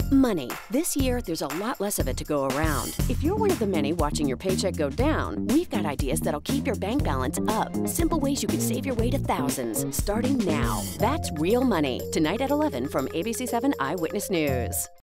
Money. This year, there's a lot less of it to go around. If you're one of the many watching your paycheck go down, we've got ideas that'll keep your bank balance up. Simple ways you could save your way to thousands, starting now. That's Real Money. Tonight at 11 from ABC7 Eyewitness News.